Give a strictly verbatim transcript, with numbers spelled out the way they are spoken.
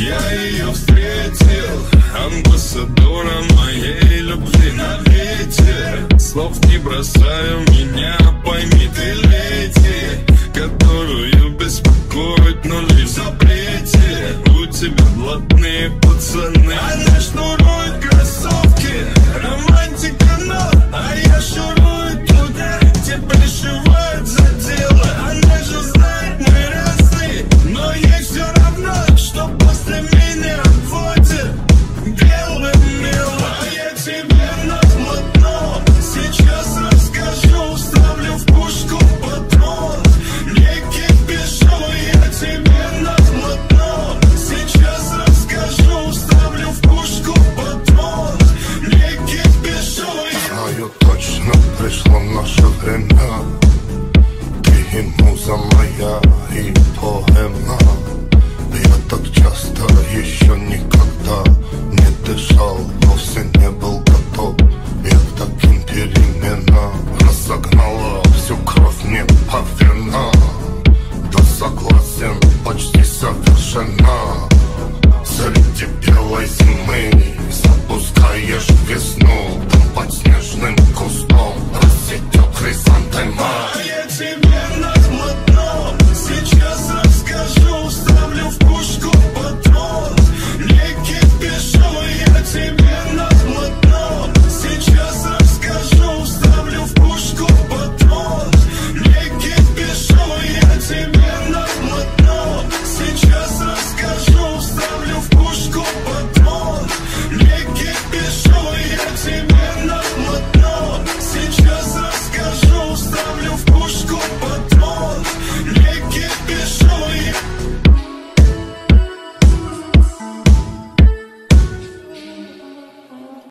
Я ее встретил амбассадором моей любви на ветер. Слов не бросаю, меня пойми ты, леди, которую беспокоит нули в запрете. У тебя блатные пацаны, она шнурует кроссовки, романтика, но а я шурую туда, где пришивают за дело. Она же знает мы разные, но ей все равно, что после меня водит белым мелом. А я тебе на блатном сейчас расскажу, вставлю в пушку патрон. Не кипишу, я тебе на блатном сейчас расскажу, вставлю в пушку патрон. Не кипишу. Знаю точно, пришло наше время. Ты и муза моя, и поэма. Я так часто еще никогда не дышал, вовсе не был готов я к таким переменам. Разогнал